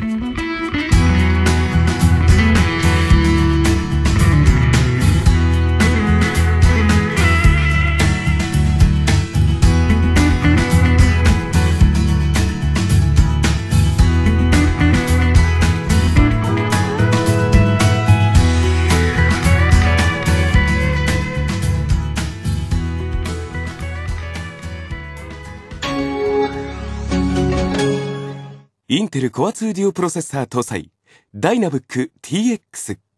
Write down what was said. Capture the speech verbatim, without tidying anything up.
インテル コアツー デュオプロセッサー搭載ダイナブック ティーエックス